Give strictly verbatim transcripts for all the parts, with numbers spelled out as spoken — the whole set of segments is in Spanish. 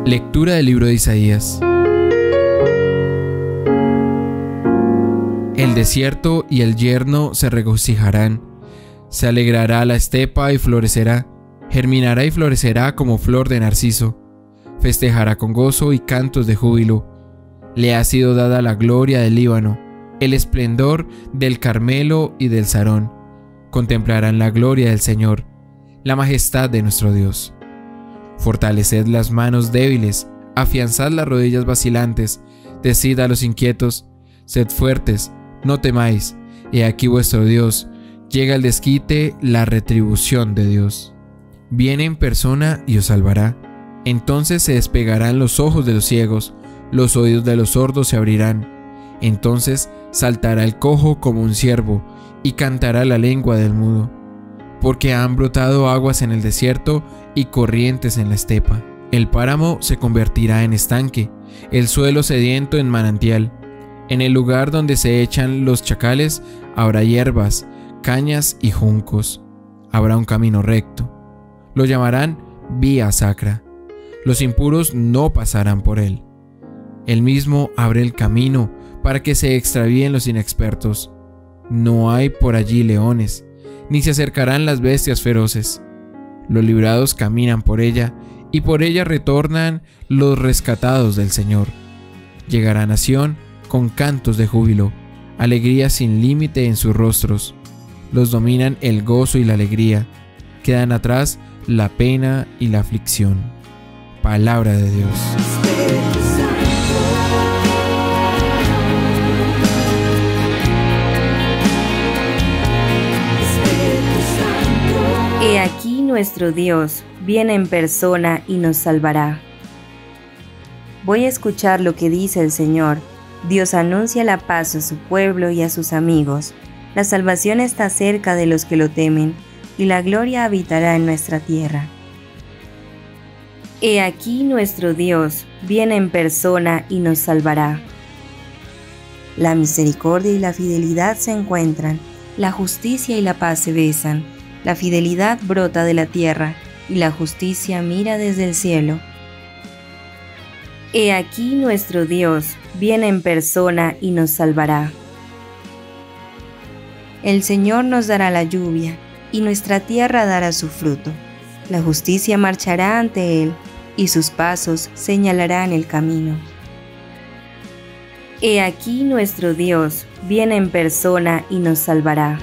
Lectura del libro de Isaías. El desierto y el yermo se regocijarán, se alegrará la estepa y florecerá, germinará y florecerá como flor de narciso, festejará con gozo y cantos de júbilo. Le ha sido dada la gloria del Líbano, el esplendor del Carmelo y del Sarón. Contemplarán la gloria del Señor, la majestad de nuestro Dios. Fortaleced las manos débiles, afianzad las rodillas vacilantes, decid a los inquietos, sed fuertes, no temáis, he aquí vuestro Dios, llega el desquite, la retribución de Dios. Viene en persona y os salvará. Entonces se despegarán los ojos de los ciegos, los oídos de los sordos se abrirán. Entonces saltará el cojo como un ciervo, y cantará la lengua del mudo. Porque han brotado aguas en el desierto y corrientes en la estepa. El páramo se convertirá en estanque, el suelo sediento en manantial. En el lugar donde se echan los chacales habrá hierbas, cañas y juncos. Habrá un camino recto. Lo llamarán vía sacra. Los impuros no pasarán por él. Él mismo abre el camino para que se extravíen los inexpertos. No hay por allí leones, ni se acercarán las bestias feroces. Los librados caminan por ella, y por ella retornan los rescatados del Señor. Llegará a Sión con cantos de júbilo, alegría sin límite en sus rostros. Los dominan el gozo y la alegría, quedan atrás la pena y la aflicción. Palabra de Dios. He aquí nuestro Dios viene en persona y nos salvará. Voy a escuchar lo que dice el Señor. Dios anuncia la paz a su pueblo y a sus amigos. La salvación está cerca de los que lo temen, y la gloria habitará en nuestra tierra. He aquí nuestro Dios viene en persona y nos salvará. La misericordia y la fidelidad se encuentran, la justicia y la paz se besan. La fidelidad brota de la tierra, y la justicia mira desde el cielo. He aquí nuestro Dios viene en persona y nos salvará. El Señor nos dará la lluvia, y nuestra tierra dará su fruto. La justicia marchará ante Él, y sus pasos señalarán el camino. He aquí nuestro Dios viene en persona y nos salvará.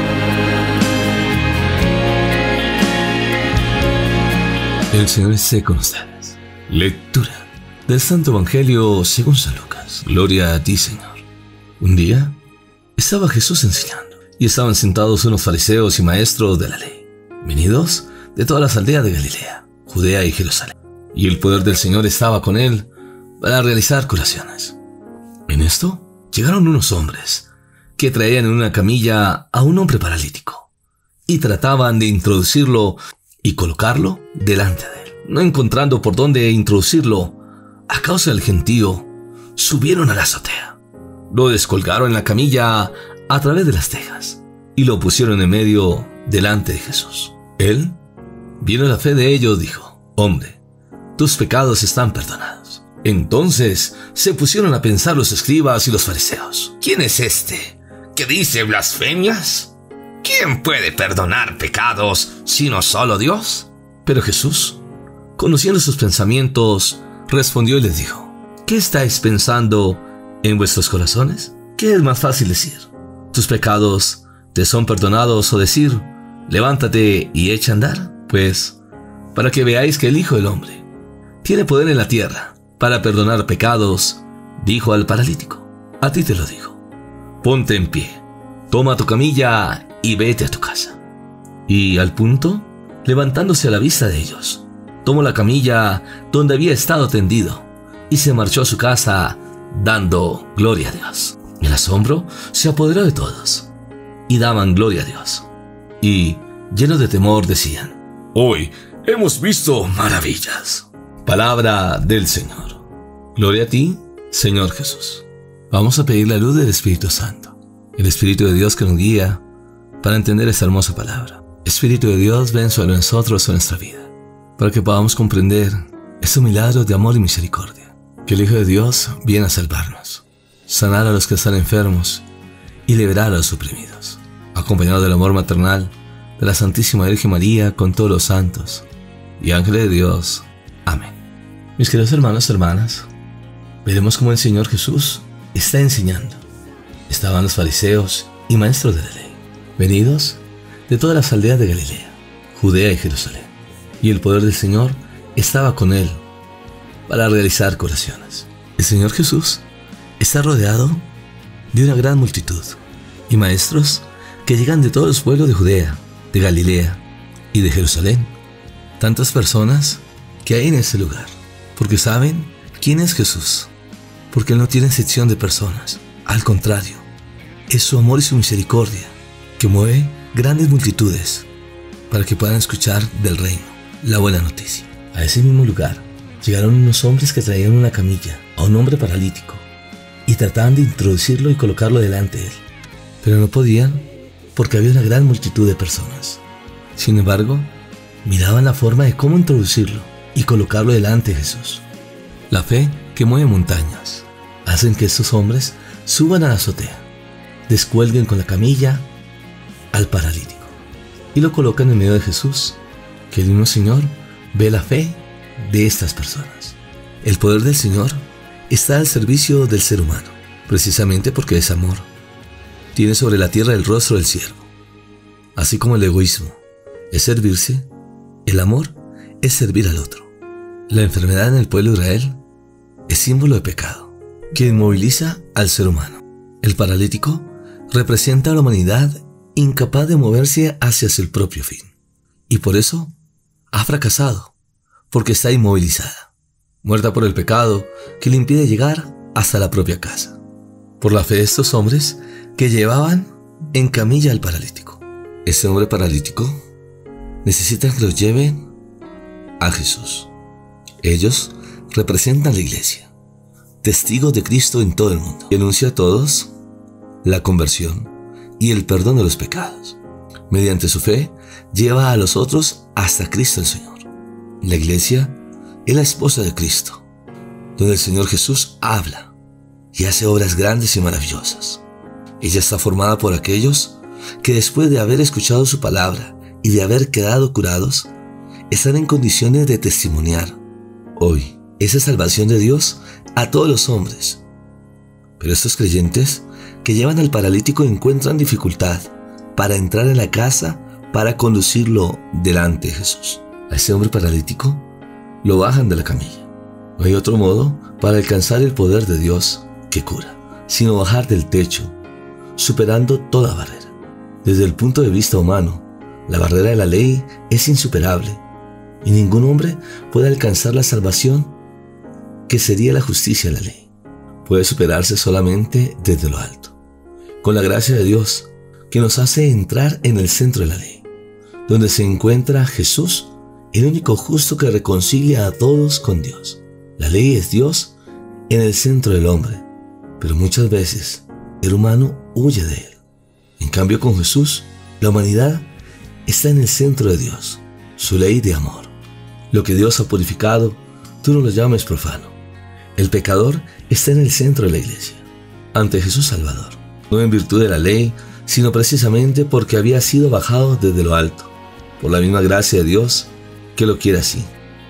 El Señor esté con ustedes. Lectura del Santo Evangelio según San Lucas. Gloria a ti, Señor. Un día estaba Jesús enseñando, y estaban sentados unos fariseos y maestros de la ley, venidos de todas las aldeas de Galilea, Judea y Jerusalén. Y el poder del Señor estaba con él para realizar curaciones. En esto llegaron unos hombres que traían en una camilla a un hombre paralítico, y trataban de introducirlo y colocarlo delante de él. No encontrando por dónde introducirlo, a causa del gentío, subieron a la azotea. Lo descolgaron en la camilla a través de las tejas y lo pusieron en medio delante de Jesús. Él, viendo la fe de ellos, dijo: Hombre, tus pecados están perdonados. Entonces se pusieron a pensar los escribas y los fariseos: ¿Quién es este que dice blasfemias? ¿Quién puede perdonar pecados sino solo Dios? Pero Jesús, conociendo sus pensamientos, respondió y les dijo: ¿Qué estáis pensando en vuestros corazones? ¿Qué es más fácil decir: tus pecados te son perdonados, o decir: levántate y echa a andar? Pues, para que veáis que el Hijo del Hombre tiene poder en la tierra para perdonar pecados, dijo al paralítico: a ti te lo digo, ponte en pie, toma tu camilla y vete a tu casa. Y al punto, levantándose a la vista de ellos, tomó la camilla donde había estado tendido y se marchó a su casa dando gloria a Dios. El asombro se apoderó de todos y daban gloria a Dios. Y, llenos de temor, decían: Hoy hemos visto maravillas. Palabra del Señor. Gloria a ti, Señor Jesús. Vamos a pedir la luz del Espíritu Santo, el Espíritu de Dios que nos guía para entender esta hermosa palabra. Espíritu de Dios, ven sobre nosotros en nuestra vida, para que podamos comprender es un milagro de amor y misericordia, que el Hijo de Dios viene a salvarnos, sanar a los que están enfermos y liberar a los oprimidos, acompañado del amor maternal de la Santísima Virgen María con todos los santos y ángeles de Dios. Amén. Mis queridos hermanos y hermanas, veremos cómo el Señor Jesús está enseñando. Estaban los fariseos y maestros de la ley, venidos de todas las aldeas de Galilea, Judea y Jerusalén, y el poder del Señor estaba con él para realizar curaciones. El Señor Jesús está rodeado de una gran multitud y maestros que llegan de todos los pueblos de Judea, de Galilea y de Jerusalén. Tantas personas que hay en ese lugar, porque saben quién es Jesús, porque Él no tiene excepción de personas. Al contrario, es su amor y su misericordia que mueve grandes multitudes para que puedan escuchar del reino, la buena noticia. A ese mismo lugar llegaron unos hombres que traían una camilla a un hombre paralítico y trataban de introducirlo y colocarlo delante de él, pero no podían porque había una gran multitud de personas. Sin embargo, miraban la forma de cómo introducirlo y colocarlo delante de Jesús. La fe que mueve montañas hacen que estos hombres suban a la azotea, descuelguen con la camilla al paralítico y lo colocan en medio de Jesús, que el mismo Señor ve la fe de estas personas. El poder del Señor está al servicio del ser humano, precisamente porque es amor. Tiene sobre la tierra el rostro del siervo. Así como el egoísmo es servirse, el amor es servir al otro. La enfermedad en el pueblo de Israel es símbolo de pecado, que inmoviliza al ser humano. El paralítico representa a la humanidad incapaz de moverse hacia el propio fin, y por eso ha fracasado, porque está inmovilizada, muerta por el pecado que le impide llegar hasta la propia casa. Por la fe de estos hombres que llevaban en camilla al paralítico. Este hombre paralítico necesita que los lleven a Jesús. Ellos representan la iglesia, testigos de Cristo en todo el mundo, y anuncia a todos la conversión y el perdón de los pecados. Mediante su fe, lleva a los otros hasta Cristo el Señor. La iglesia es la esposa de Cristo, donde el Señor Jesús habla y hace obras grandes y maravillosas. Ella está formada por aquellos que después de haber escuchado su palabra y de haber quedado curados, están en condiciones de testimoniar hoy esa salvación de Dios a todos los hombres. Pero estos creyentes que llevan al paralítico encuentran dificultad para entrar en la casa para conducirlo delante de Jesús. A ese hombre paralítico lo bajan de la camilla. No hay otro modo para alcanzar el poder de Dios que cura, sino bajar del techo, superando toda barrera. Desde el punto de vista humano, la barrera de la ley es insuperable y ningún hombre puede alcanzar la salvación que sería la justicia de la ley. Puede superarse solamente desde lo alto, con la gracia de Dios que nos hace entrar en el centro de la ley, donde se encuentra Jesús, el único justo que reconcilia a todos con Dios. La ley es Dios en el centro del hombre, pero muchas veces el humano huye de él. En cambio, con Jesús, la humanidad está en el centro de Dios, su ley de amor. Lo que Dios ha purificado, tú no lo llames profano. El pecador está en el centro de la iglesia, ante Jesús Salvador, no en virtud de la ley, sino precisamente porque había sido bajado desde lo alto, por la misma gracia de Dios que lo quiere así.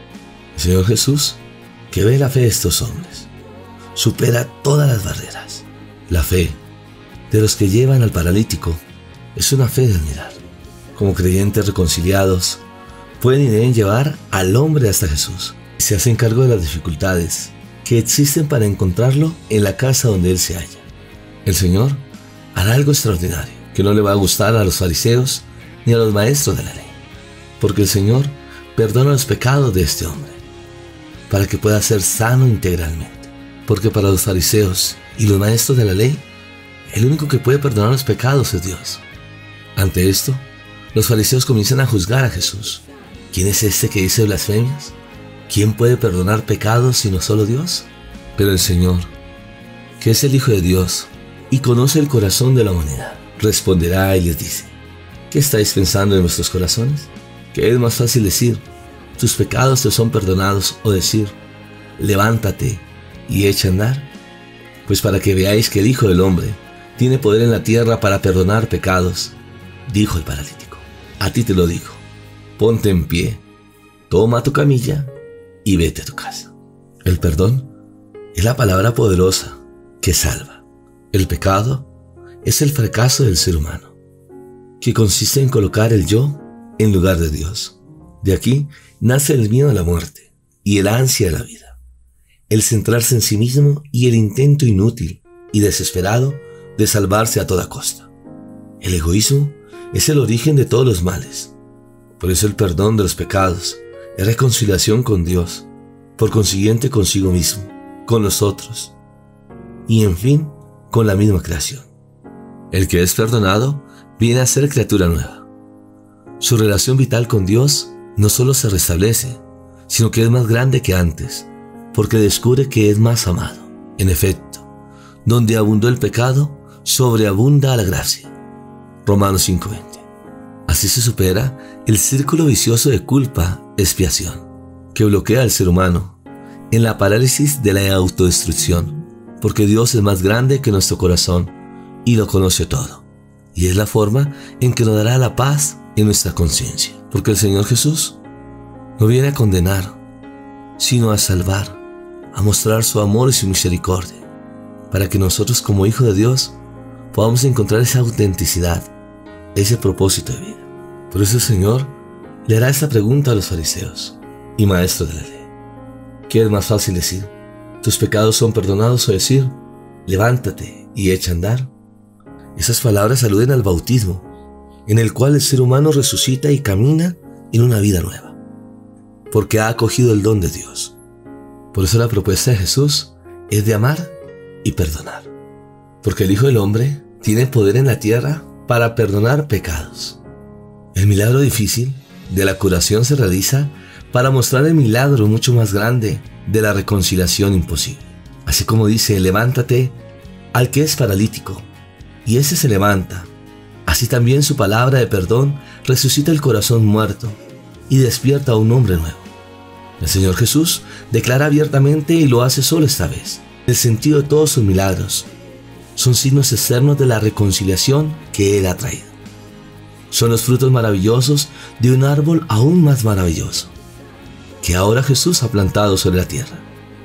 El Señor Jesús, que ve la fe de estos hombres, supera todas las barreras. La fe de los que llevan al paralítico es una fe de admirar. Como creyentes reconciliados, pueden y deben llevar al hombre hasta Jesús y se hacen cargo de las dificultades que existen para encontrarlo en la casa donde Él se halla. El Señor hará algo extraordinario que no le va a gustar a los fariseos ni a los maestros de la ley, porque el Señor perdona los pecados de este hombre para que pueda ser sano integralmente. Porque para los fariseos y los maestros de la ley, el único que puede perdonar los pecados es Dios. Ante esto, los fariseos comienzan a juzgar a Jesús. ¿Quién es este que dice blasfemias? ¿Quién puede perdonar pecados sino solo Dios? Pero el Señor, que es el Hijo de Dios y conoce el corazón de la humanidad, responderá y les dice: ¿qué estáis pensando en vuestros corazones? ¿Qué es más fácil decir: tus pecados te son perdonados, o decir, levántate y echa a andar? Pues para que veáis que el Hijo del Hombre tiene poder en la tierra para perdonar pecados, dijo el paralítico, a ti te lo digo, ponte en pie, toma tu camilla y vete a tu casa. El perdón es la palabra poderosa que salva. El pecado es el fracaso del ser humano, que consiste en colocar el yo en lugar de Dios. De aquí nace el miedo a la muerte y el ansia de la vida, el centrarse en sí mismo y el intento inútil y desesperado de salvarse a toda costa. El egoísmo es el origen de todos los males. Por eso el perdón de los pecados es reconciliación con Dios, por consiguiente consigo mismo, con los otros y en fin con la misma creación. El que es perdonado viene a ser criatura nueva. Su relación vital con Dios no solo se restablece, sino que es más grande que antes, porque descubre que es más amado. En efecto, donde abundó el pecado, sobreabunda la gracia. Romanos cinco veinte. Así se supera el círculo vicioso de culpa, expiación, que bloquea al ser humano en la parálisis de la autodestrucción, porque Dios es más grande que nuestro corazón y lo conoce todo, y es la forma en que nos dará la paz en nuestra conciencia, porque el Señor Jesús no viene a condenar, sino a salvar, a mostrar su amor y su misericordia, para que nosotros como hijos de Dios podamos encontrar esa autenticidad, ese propósito de vida. Por eso el Señor le hará esta pregunta a los fariseos y maestros de la ley. ¿Qué es más fácil decir? ¿Tus pecados son perdonados? O decir, levántate y echa a andar. Esas palabras aluden al bautismo, en el cual el ser humano resucita y camina en una vida nueva, porque ha acogido el don de Dios. Por eso la propuesta de Jesús es de amar y perdonar, porque el Hijo del Hombre tiene poder en la tierra para perdonar pecados. El milagro difícil de la curación se realiza para mostrar el milagro mucho más grande de la reconciliación imposible. Así como dice, levántate al que es paralítico, y ese se levanta. Así también su palabra de perdón resucita el corazón muerto y despierta a un hombre nuevo. El Señor Jesús declara abiertamente, y lo hace solo esta vez, el sentido de todos sus milagros. Son signos externos de la reconciliación que Él ha traído. Son los frutos maravillosos de un árbol aún más maravilloso, que ahora Jesús ha plantado sobre la tierra.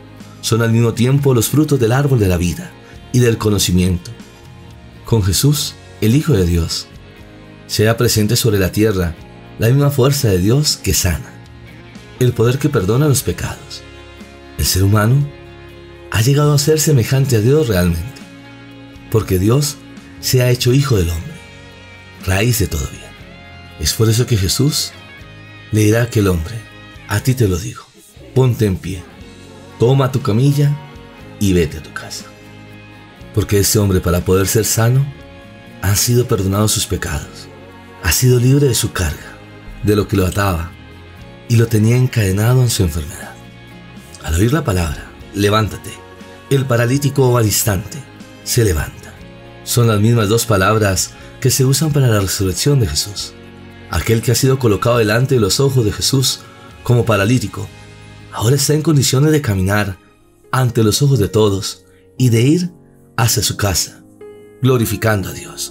Son al mismo tiempo los frutos del árbol de la vida y del conocimiento. Con Jesús, el Hijo de Dios, sea presente sobre la tierra la misma fuerza de Dios que sana, el poder que perdona los pecados. El ser humano ha llegado a ser semejante a Dios realmente, porque Dios se ha hecho Hijo del Hombre, raíz de todo bien. Es por eso que Jesús le dirá a aquel hombre, a ti te lo digo, ponte en pie, toma tu camilla y vete a tu casa. Porque este hombre, para poder ser sano, han sido perdonados sus pecados, ha sido libre de su carga, de lo que lo ataba y lo tenía encadenado en su enfermedad. Al oír la palabra, levántate, el paralítico al instante se levanta. Son las mismas dos palabras que se usan para la resurrección de Jesús. Aquel que ha sido colocado delante de los ojos de Jesús como paralítico, ahora está en condiciones de caminar ante los ojos de todos y de ir hacia su casa, glorificando a Dios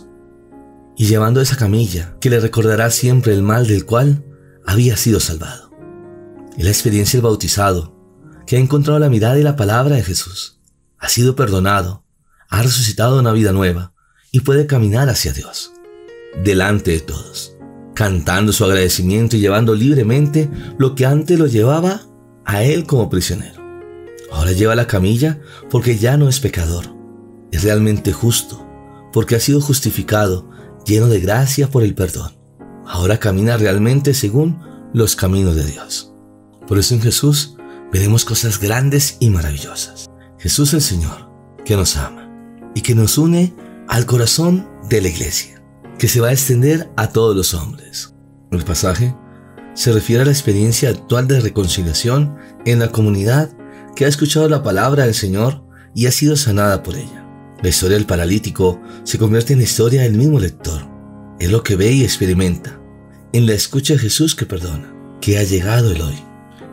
y llevando esa camilla que le recordará siempre el mal del cual había sido salvado. Es la experiencia del bautizado, que ha encontrado la mirada y la palabra de Jesús, ha sido perdonado, ha resucitado una vida nueva y puede caminar hacia Dios, delante de todos, cantando su agradecimiento y llevando libremente lo que antes lo llevaba a él como prisionero. Ahora lleva la camilla porque ya no es pecador, es realmente justo, porque ha sido justificado, lleno de gracia por el perdón. Ahora camina realmente según los caminos de Dios. Por eso en Jesús veremos cosas grandes y maravillosas. Jesús el Señor, que nos ama y que nos une al corazón de la iglesia, que se va a extender a todos los hombres. El pasaje se refiere a la experiencia actual de reconciliación en la comunidad que ha escuchado la palabra del Señor y ha sido sanada por ella. La historia del paralítico se convierte en la historia del mismo lector. Es lo que ve y experimenta en la escucha de Jesús que perdona, que ha llegado el hoy,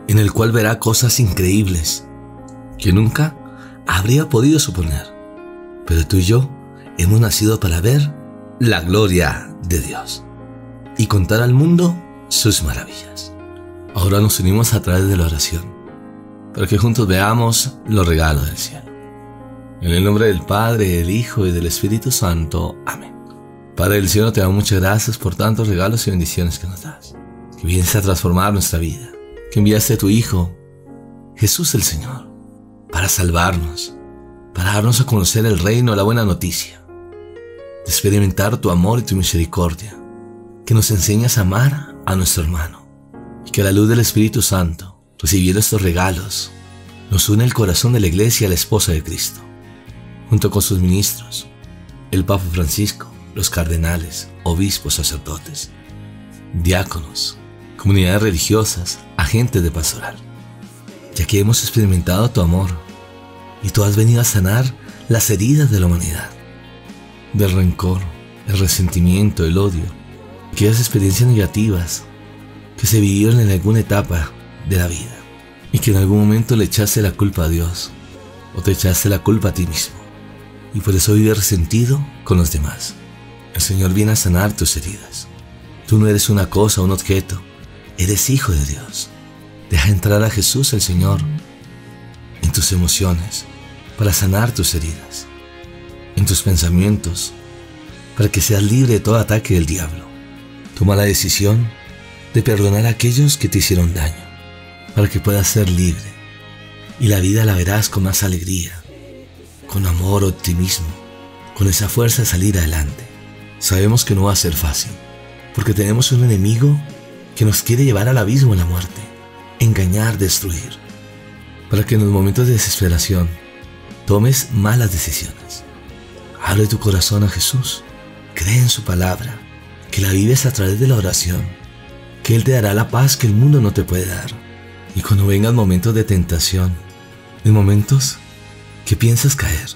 en el cual verá cosas increíbles que nunca habría podido suponer. Pero tú y yo hemos nacido para ver la gloria de Dios y contar al mundo sus maravillas. Ahora nos unimos a través de la oración para que juntos veamos los regalos del cielo. En el nombre del Padre, del Hijo y del Espíritu Santo. Amén. Padre del cielo, te damos muchas gracias por tantos regalos y bendiciones que nos das, que vienes a transformar nuestra vida, que enviaste a tu Hijo, Jesús el Señor, para salvarnos, para darnos a conocer el reino, la buena noticia, de experimentar tu amor y tu misericordia, que nos enseñas a amar a nuestro hermano, y que a la luz del Espíritu Santo, recibiendo estos regalos, nos une el corazón de la Iglesia a la esposa de Cristo, junto con sus ministros, el Papa Francisco, los cardenales, obispos, sacerdotes, diáconos, comunidades religiosas, agentes de pastoral, ya que hemos experimentado tu amor y tú has venido a sanar las heridas de la humanidad, del rencor, el resentimiento, el odio, aquellas experiencias negativas que se vivieron en alguna etapa de la vida y que en algún momento le echaste la culpa a Dios o te echaste la culpa a ti mismo y por eso vives resentido con los demás. El Señor viene a sanar tus heridas. Tú no eres una cosa, un objeto, eres hijo de Dios. Deja entrar a Jesús el Señor en tus emociones para sanar tus heridas, en tus pensamientos, para que seas libre de todo ataque del diablo. Toma la decisión de perdonar a aquellos que te hicieron daño, para que puedas ser libre y la vida la verás con más alegría, con amor, optimismo, con esa fuerza de salir adelante. Sabemos que no va a ser fácil, porque tenemos un enemigo que nos quiere llevar al abismo de la muerte, engañar, destruir, para que en los momentos de desesperación tomes malas decisiones. Abre tu corazón a Jesús, cree en su palabra, que la vives a través de la oración, que Él te dará la paz que el mundo no te puede dar. Y cuando vengan momentos de tentación, en momentos que piensas caer,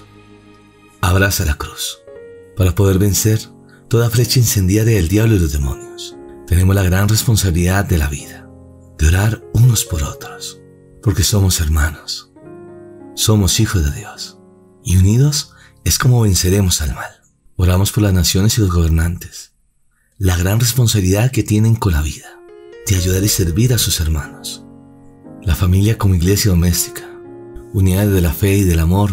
abraza la cruz para poder vencer toda flecha incendiaria del diablo y los demonios. Tenemos la gran responsabilidad de la vida, de orar unos por otros, porque somos hermanos, somos hijos de Dios, y unidos es como venceremos al mal. Oramos por las naciones y los gobernantes, la gran responsabilidad que tienen con la vida, de ayudar y servir a sus hermanos. La familia como iglesia doméstica, unida de la fe y del amor,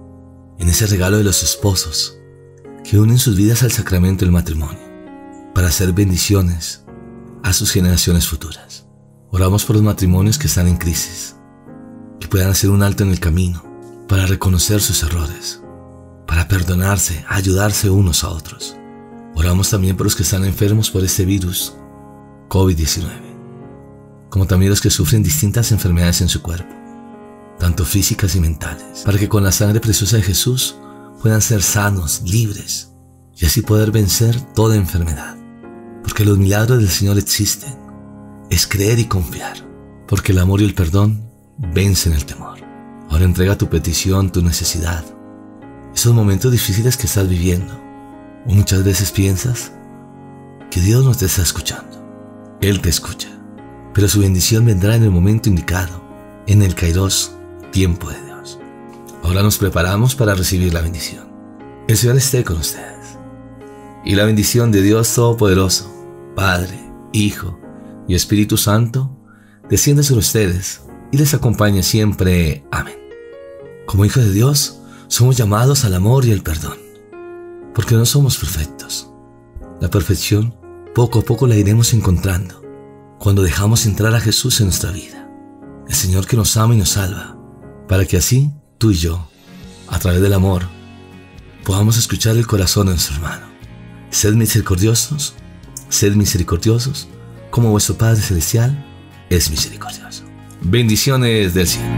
en ese regalo de los esposos, que unen sus vidas al sacramento del matrimonio, para hacer bendiciones a sus generaciones futuras. Oramos por los matrimonios que están en crisis, que puedan hacer un alto en el camino, para reconocer sus errores, para perdonarse, ayudarse unos a otros. Oramos también por los que están enfermos por este virus, COVID diecinueve, como también los que sufren distintas enfermedades en su cuerpo, tanto físicas y mentales, para que con la sangre preciosa de Jesús puedan ser sanos, libres, y así poder vencer toda enfermedad. Porque los milagros del Señor existen. Es creer y confiar, porque el amor y el perdón vencen el temor. Ahora entrega tu petición, tu necesidad, esos momentos difíciles que estás viviendo, o muchas veces piensas que Dios no te está escuchando. Él te escucha, pero su bendición vendrá en el momento indicado, en el Kairos, tiempo de Dios. Ahora nos preparamos para recibir la bendición. El Señor esté con ustedes. Y la bendición de Dios Todopoderoso, Padre, Hijo y Espíritu Santo, descienda sobre ustedes y les acompañe siempre. Amén. Como hijos de Dios, somos llamados al amor y al perdón, porque no somos perfectos. La perfección, poco a poco la iremos encontrando cuando dejamos entrar a Jesús en nuestra vida, el Señor que nos ama y nos salva, para que así tú y yo, a través del amor, podamos escuchar el corazón de nuestro hermano. Sed misericordiosos, sed misericordiosos, como vuestro Padre Celestial es misericordioso. Bendiciones del cielo.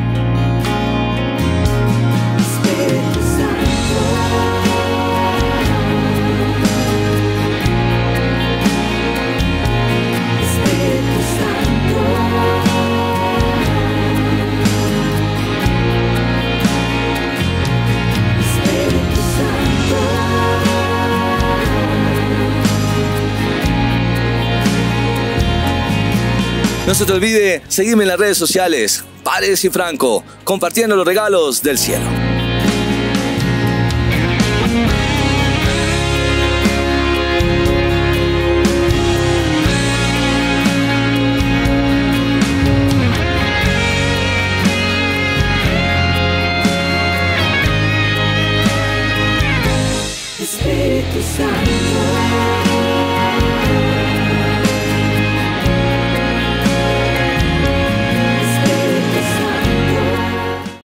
No se te olvide seguirme en las redes sociales, Paredes y Franco, compartiendo los regalos del cielo.